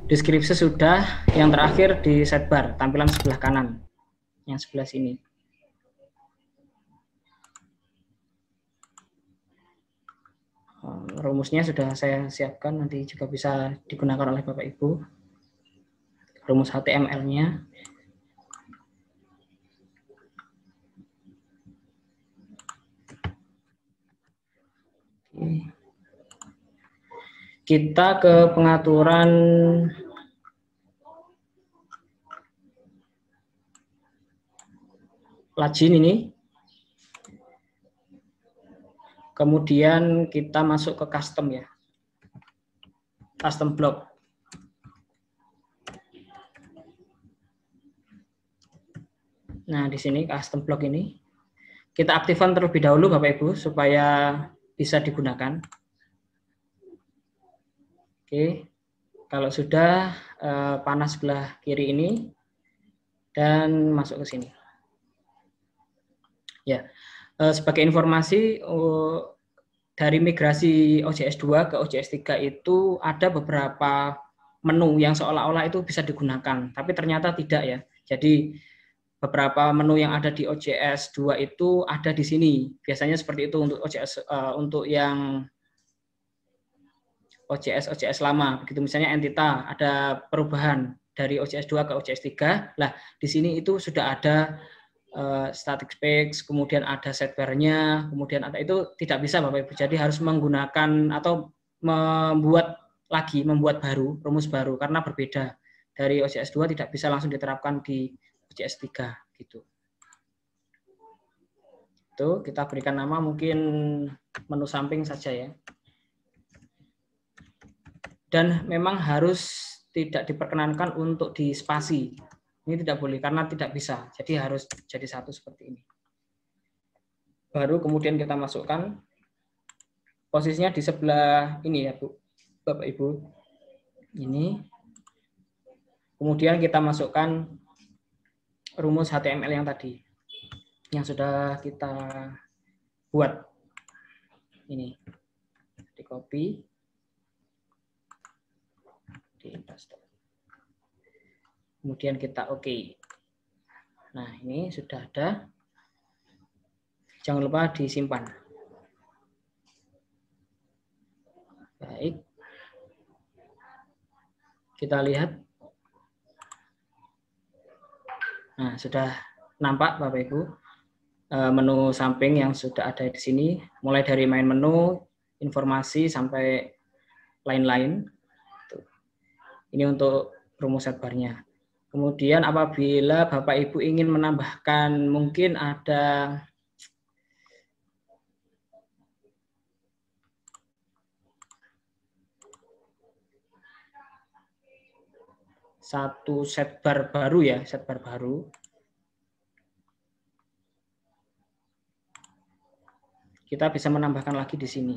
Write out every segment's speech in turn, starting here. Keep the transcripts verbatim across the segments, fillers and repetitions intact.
Deskripsi sudah, yang terakhir di sidebar, tampilan sebelah kanan, yang sebelah sini. Rumusnya sudah saya siapkan, nanti juga bisa digunakan oleh Bapak Ibu. Rumus H T M L-nya. Kita ke pengaturan login ini. Kemudian kita masuk ke custom ya. Custom block. Nah, di sini custom block ini kita aktifkan terlebih dahulu Bapak Ibu supaya bisa digunakan. Oke. Kalau sudah eh, panas sebelah kiri ini dan masuk ke sini. Ya. Eh, sebagai informasi oh, dari migrasi O J S dua ke O J S tiga itu ada beberapa menu yang seolah-olah itu bisa digunakan, tapi ternyata tidak ya. Jadi beberapa menu yang ada di O J S dua itu ada di sini. Biasanya seperti itu untuk O J S uh, untuk yang O J S O J S lama. Begitu misalnya entita ada perubahan dari O J S dua ke O J S tiga. Lah, di sini itu sudah ada uh, static specs, kemudian ada sidebar-nya, kemudian ada itu tidak bisa Bapak Ibu. Jadi harus menggunakan atau membuat lagi, membuat baru, rumus baru karena berbeda. Dari O J S dua tidak bisa langsung diterapkan di O J S tiga gitu. Itu kita berikan nama mungkin menu samping saja ya. Dan memang harus tidak diperkenankan untuk di spasi. Ini tidak boleh karena tidak bisa. Jadi harus jadi satu seperti ini. Baru kemudian kita masukkan posisinya di sebelah ini ya, Bu. Bapak Ibu. Ini. Kemudian kita masukkan rumus H T M L yang tadi yang sudah kita buat ini, di copy, di paste, kemudian kita oke. Okay. Nah ini sudah ada, jangan lupa disimpan. Baik, kita lihat. Nah sudah nampak Bapak Ibu menu samping yang sudah ada di sini, mulai dari main menu, informasi sampai lain-lain. Ini untuk rumus sidebar-nya. Kemudian apabila Bapak Ibu ingin menambahkan mungkin ada satu sidebar baru ya, sidebar baru. Kita bisa menambahkan lagi di sini.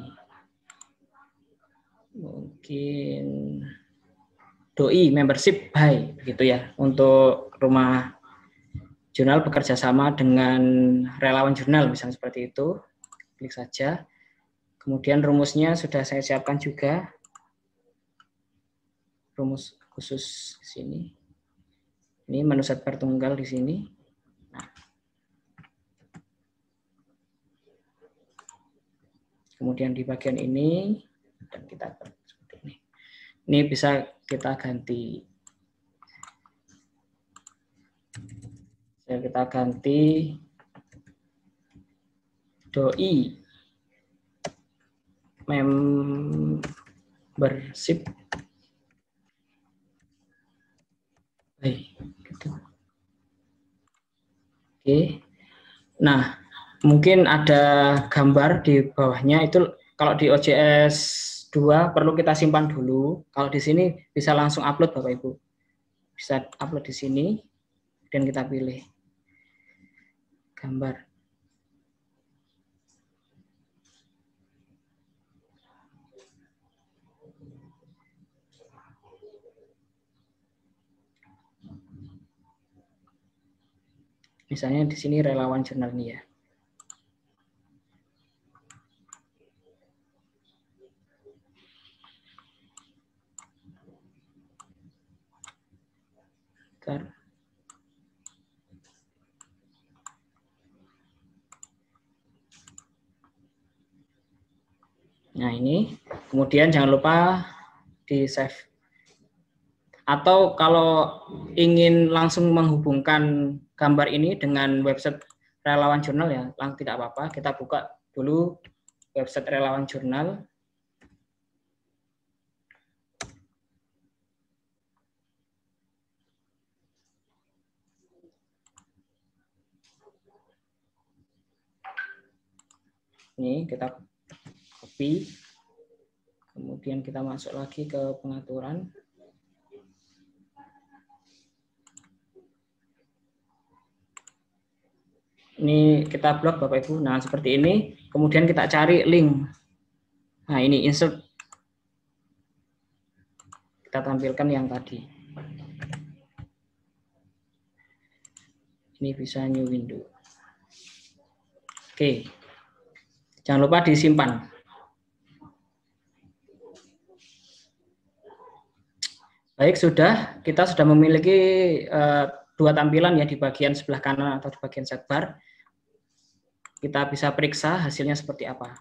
Mungkin doi membership by begitu ya, untuk rumah jurnal bekerja sama dengan relawan jurnal misalnya seperti itu. Klik saja. Kemudian rumusnya sudah saya siapkan juga. Rumus khusus di sini. Ini menu sidebar tunggal di sini. Nah. Kemudian di bagian ini dan kita seperti ini. Ini bisa kita ganti. Bisa kita ganti doi membership. Baik, gitu. Oke. Nah, mungkin ada gambar di bawahnya itu kalau di O J S dua perlu kita simpan dulu. Kalau di sini bisa langsung upload Bapak Ibu. Bisa upload di sini dan kita pilih gambar. Misalnya di sini relawan jurnal ini ya. Bentar. Nah, ini. Kemudian jangan lupa di save. Atau kalau ingin langsung menghubungkan gambar ini dengan website Relawan Jurnal ya, langsung tidak apa-apa. Kita buka dulu website Relawan Jurnal. Ini kita copy, kemudian kita masuk lagi ke pengaturan. Ini kita blok Bapak Ibu. Nah, seperti ini. Kemudian kita cari link. Nah, ini insert. Kita tampilkan yang tadi. Ini bisa new window. Oke. Jangan lupa disimpan. Baik, sudah. Kita sudah memiliki uh, dua tampilan ya di bagian sebelah kanan atau di bagian sidebar. Kita bisa periksa hasilnya seperti apa.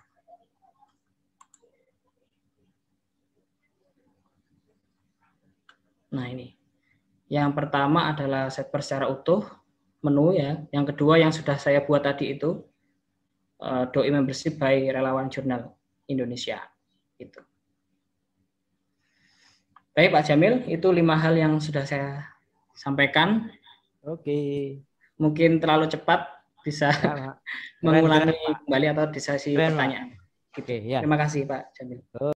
Nah, ini. Yang pertama adalah sidebar secara utuh, menu ya. Yang kedua yang sudah saya buat tadi itu uh, doi membership by Relawan Jurnal Indonesia. Itu. Baik Pak Jamil, itu lima hal yang sudah saya sampaikan. Oke. Mungkin terlalu cepat, bisa Ya, mengulangi kembali atau di sesi pertanyaan. Oke, ya. Terima kasih Pak Jamil.